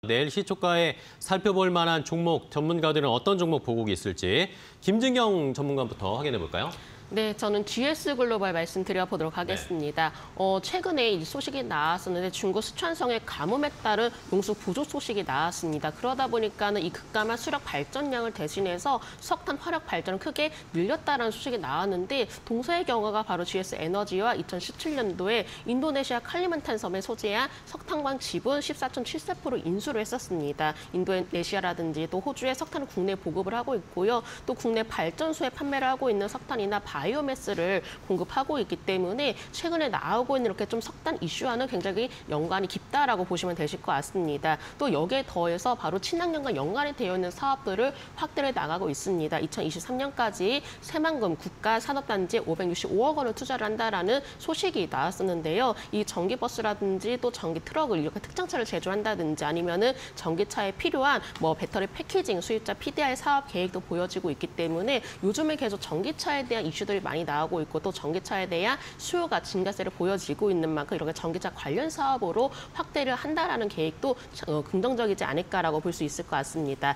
내일 시초가에 살펴볼 만한 종목, 전문가들은 어떤 종목 보고 있을지 김진경 전문가부터 확인해 볼까요? 네, 저는 GS글로벌 말씀드려보도록 하겠습니다. 최근에 이 소식이 나왔었는데 중국 스촨성의 가뭄에 따른 용수 부족 소식이 나왔습니다. 그러다 보니까는 이 급감한 수력 발전량을 대신해서 석탄 화력 발전을 크게 늘렸다는 소식이 나왔는데 동서의 경우가 바로 GS에너지와 2017년도에 인도네시아 칼리만탄 섬에 소재한 석탄광 지분 14.74% 인수를 했었습니다. 인도네시아라든지 또 호주에 석탄을 국내 보급을 하고 있고요. 또 국내 발전소에 판매를 하고 있는 석탄이나 바이오매스를 공급하고 있기 때문에 최근에 나오고 있는 이렇게 좀 석탄 이슈와는 굉장히 연관이 깊다라고 보시면 되실 것 같습니다. 또 여기에 더해서 바로 친환경과 연관이 되어 있는 사업들을 확대를 나가고 있습니다. 2023년까지 새만금 국가산업단지에 565억 원을 투자를 한다라는 소식이 나왔었는데요. 이 전기버스라든지 또 전기트럭을 이렇게 특장차를 제조한다든지 아니면은 전기차에 필요한 뭐 배터리 패키징 수입자 PDR 사업 계획도 보여지고 있기 때문에 요즘에 계속 전기차에 대한 이슈들이 많이 나오고 있고 또 전기차에 대한 수요가 증가세를 보여지고 있는 만큼 이렇게 전기차 관련 사업으로 확대를 한다라는 계획도 긍정적이지 않을까라고 볼 수 있을 것 같습니다.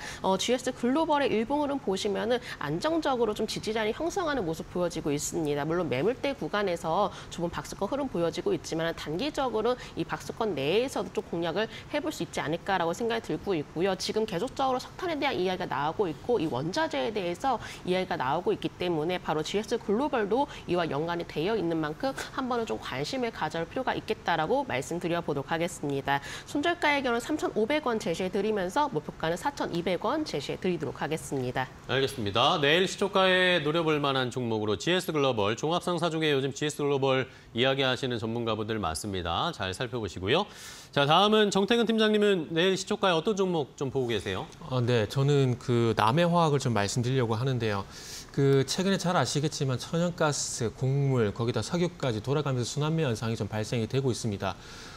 GS글로벌의 일봉으로 보시면은 안정적으로 좀 지지자리 형성하는 모습 보여지고 있습니다. 물론 매물대 구간에서 좁은 박스권 흐름 보여지고 있지만 단기적으로 이 박스권 내에서도 좀 공략을 해볼 수 있지 않을까라고 생각이 들고 있고요. 지금 계속적으로 석탄에 대한 이야기가 나오고 있고 이 원자재에 대해서 이야기가 나오고 있기 때문에 바로 GS글로벌도 이와 연관이 되어 있는 만큼 한 번은 좀 관심을 가져올 필요가 있겠다라고 말씀드려보도록 하겠습니다. 손절가의 경우는 3,500원 제시해드리면서 목표가는 4,200원 제시해드리도록 하겠습니다. 알겠습니다. 내일 시초가에 노려볼 만한 종목으로 GS글로벌, 종합상사 중에 요즘 GS글로벌 이야기하시는 전문가분들 많습니다. 잘 살펴보시고요. 자, 다음은 정태근 팀장님은 내일 시초가에 어떤 종목 좀 보고 계세요? 네, 저는 남해화학을 좀 말씀드리려고 하는데요. 최근에 잘 아시겠지만 천연가스, 곡물, 거기다 석유까지 돌아가면서 순환매 현상이 좀 발생이 되고 있습니다.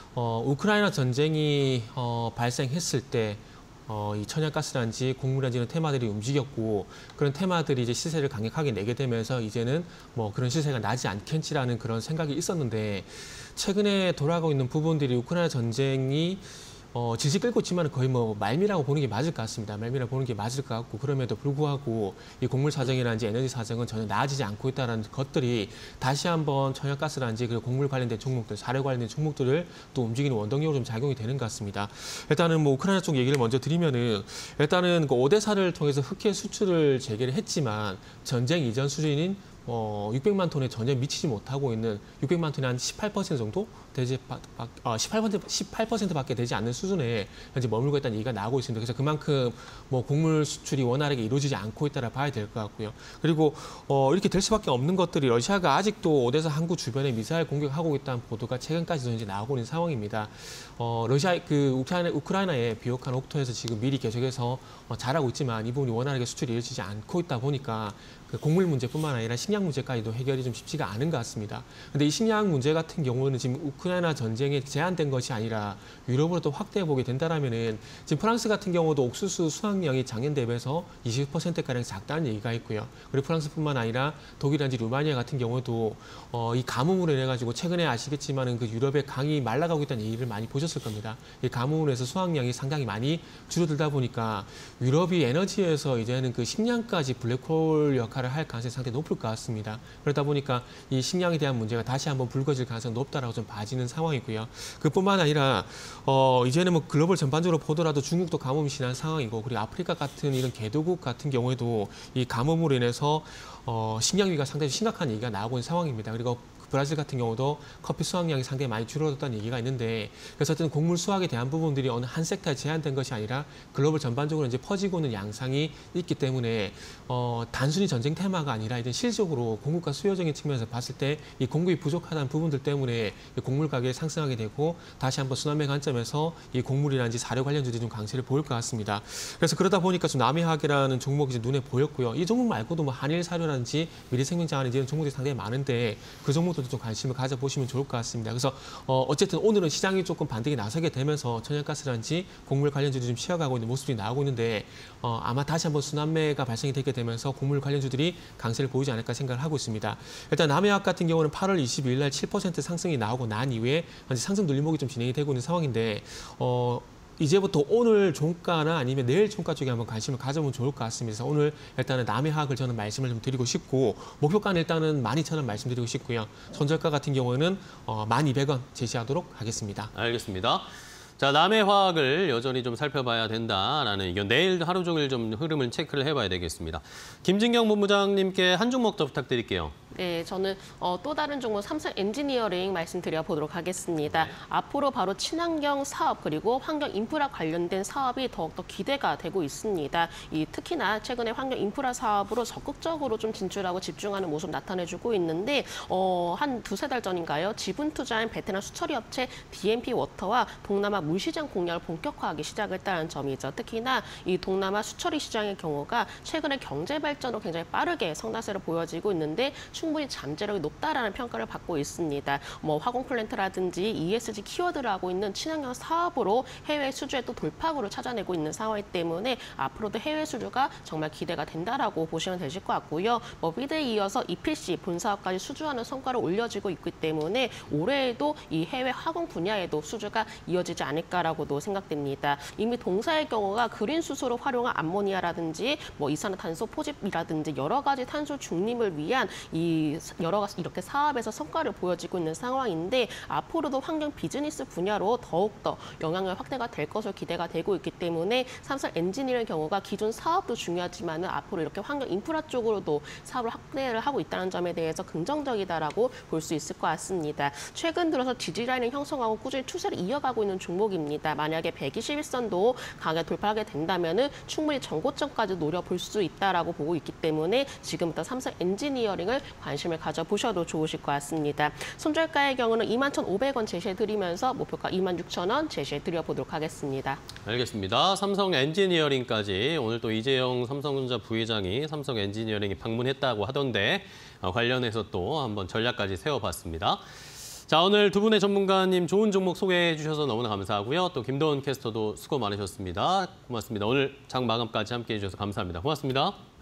우크라이나 전쟁이 발생했을 때 이 천연가스란지 곡물란지는 테마들이 움직였고 그런 테마들이 이제 시세를 강력하게 내게 되면서 이제는 뭐 그런 시세가 나지 않겠지라는 그런 생각이 있었는데 최근에 돌아가고 있는 부분들이 우크라이나 전쟁이 질질 끌고 있지만 거의 뭐 말미라고 보는 게 맞을 것 같습니다. 말미라고 보는 게 맞을 것 같고 그럼에도 불구하고 이 곡물 사정이라든지 에너지 사정은 전혀 나아지지 않고 있다는 것들이 다시 한번 천연가스라든지 그리고 곡물 관련된 종목들, 사료 관련된 종목들을 또 움직이는 원동력으로 좀 작용이 되는 것 같습니다. 일단은 뭐 우크라이나 쪽 얘기를 먼저 드리면은 일단은 오데사를 통해서 흑해 수출을 재개를 했지만 전쟁 이전 수준인 600만 톤에 전혀 미치지 못하고 있는 600만 톤이 한 18% 정도 되지 18%밖에 되지 않는 수준에 현재 머물고 있다는 얘기가 나오고 있습니다. 그래서 그만큼 뭐 곡물 수출이 원활하게 이루어지지 않고 있다라 봐야 될 것 같고요. 그리고 이렇게 될 수밖에 없는 것들이 러시아가 아직도 오데사 항구 주변에 미사일 공격하고 있다는 보도가 최근까지도 이제 나오고 있는 상황입니다. 러시아 우크라이나의 비옥한 옥토에서 지금 미리 계속해서 잘하고 있지만 이 부분이 원활하게 수출이 이루어지지 않고 있다 보니까 곡물 문제뿐만 아니라 식량 문제까지도 해결이 좀 쉽지가 않은 것 같습니다. 근데 이 식량 문제 같은 경우는 지금 우크라이나 전쟁에 제한된 것이 아니라 유럽으로 또 확대해 보게 된다라면은 지금 프랑스 같은 경우도 옥수수 수확량이 작년 대비해서 20%가량 작다는 얘기가 있고요. 그리고 프랑스뿐만 아니라 독일이라든지 루마니아 같은 경우도 이 가뭄으로 인해 가지고 최근에 아시겠지만은 그 유럽의 강이 말라가고 있다는 얘기를 많이 보셨을 겁니다. 이 가뭄으로 해서 수확량이 상당히 많이 줄어들다 보니까 유럽이 에너지에서 이제는 그 식량까지 블랙홀 역할을 할 가능성이 상당히 높을 것 같습니다. 그러다 보니까 이 식량에 대한 문제가 다시 한번 불거질 가능성이 높다라고 좀 봐지는 상황이고요. 그뿐만 아니라 이제는 뭐 글로벌 전반적으로 보더라도 중국도 가뭄이 심한 상황이고 그리고 아프리카 같은 이런 개도국 같은 경우에도 이 가뭄으로 인해서 식량위기가 상당히 심각한 얘기가 나오고 있는 상황입니다. 그리고 브라질 같은 경우도 커피 수확량이 상당히 많이 줄어들었다는 얘기가 있는데 그래서 어쨌든 곡물 수확에 대한 부분들이 어느 한 섹터에 제한된 것이 아니라 글로벌 전반적으로 이제 퍼지고 있는 양상이 있기 때문에 단순히 전쟁 테마가 아니라 이제 실질적으로 공급과 수요적인 측면에서 봤을 때 이 공급이 부족하다는 부분들 때문에 곡물 가격이 상승하게 되고 다시 한번 순환매 관점에서 이 곡물이라든지 사료 관련주들이 좀 강세를 보일 것 같습니다. 그래서 그러다 보니까 좀 남해화학이라는 종목이 이제 눈에 보였고요. 이 종목 말고도 뭐 한일 사료라든지 미래생명자원이라든지 이런 종목들이 상당히 많은데 그 종목도 좀 관심을 가져보시면 좋을 것 같습니다. 그래서 어쨌든 오늘은 시장이 조금 반등이 나서게 되면서 천연가스라든지 곡물 관련주들이 좀 쉬어가고 있는 모습이 나오고 있는데 아마 다시 한번 순환매가 발생이 되게 되면서 곡물 관련주들이 강세를 보이지 않을까 생각을 하고 있습니다. 일단 남해화학 같은 경우는 8월 22일 날 7% 상승이 나오고 난 이후에 현재 상승 눌림목이 좀 진행이 되고 있는 상황인데 이제부터 오늘 종가나 아니면 내일 종가 쪽에 한번 관심을 가져보면 좋을 것 같습니다. 그래서 오늘 일단은 남해학을 저는 말씀을 좀 드리고 싶고 목표가는 일단은 12,000원 말씀드리고 싶고요. 손절가 같은 경우는 1,200원 제시하도록 하겠습니다. 알겠습니다. 자, 남해화학을 여전히 좀 살펴봐야 된다라는 의견. 내일 하루 종일 좀 흐름을 체크를 해봐야 되겠습니다. 김진경 본부장님께 한 종목 더 부탁드릴게요. 네, 저는 또 다른 종목 삼성 엔지니어링 말씀드려 보도록 하겠습니다. 앞으로 바로 친환경 사업 그리고 환경 인프라 관련된 사업이 더욱더 기대가 되고 있습니다. 특히나 최근에 환경 인프라 사업으로 적극적으로 좀 진출하고 집중하는 모습 나타내주고 있는데 한 두세 달 전인가요? 지분 투자인 베테랑 수처리 업체 DMP 워터와 동남아 물시장 공략을 본격화하기 시작했다는 점이죠. 특히나 이 동남아 수처리 시장의 경우가 최근에 경제 발전으로 굉장히 빠르게 성장세를 보여지고 있는데 충분히 잠재력이 높다라는 평가를 받고 있습니다. 화공 플랜트라든지 ESG 키워드를 하고 있는 친환경 사업으로 해외 수주에 또 돌파구를 찾아내고 있는 상황이기 때문에 앞으로도 해외 수주가 정말 기대가 된다라고 보시면 되실 것 같고요. 비드에 이어서 EPC 본사업까지 수주하는 성과를 올려지고 있기 때문에 올해에도 이 해외 화공 분야에도 수주가 이어지지 않을까라고도 생각됩니다. 이미 동사의 경우가 그린 수소로 활용한 암모니아라든지 이산화탄소 포집이라든지 여러 가지 탄소 중립을 위한 여러 가지 이렇게 사업에서 성과를 보여지고 있는 상황인데 앞으로도 환경 비즈니스 분야로 더욱더 영향력 확대가 될 것으로 기대가 되고 있기 때문에 삼성 엔지니어의 경우가 기존 사업도 중요하지만 앞으로 이렇게 환경 인프라 쪽으로도 사업을 확대를 하고 있다는 점에 대해서 긍정적이다라고 볼 수 있을 것 같습니다. 최근 들어서 지지라인을 형성하고 꾸준히 추세를 이어가고 있는 종목입니다. 만약에 121선도 강하게 돌파하게 된다면 충분히 전고점까지 노려볼 수 있다라고 보고 있기 때문에 지금부터 삼성 엔지니어링을 관심을 가져보셔도 좋으실 것 같습니다. 손절가의 경우는 21,500원 제시해드리면서 목표가 26,000원 제시해드려보도록 하겠습니다. 알겠습니다. 삼성 엔지니어링까지 오늘 또 이재용 삼성전자 부회장이 삼성 엔지니어링에 방문했다고 하던데 관련해서 또 한번 전략까지 세워봤습니다. 자, 오늘 두 분의 전문가님 좋은 종목 소개해 주셔서 너무나 감사하고요. 또 김도원 캐스터도 수고 많으셨습니다. 고맙습니다. 오늘 장 마감까지 함께해 주셔서 감사합니다. 고맙습니다.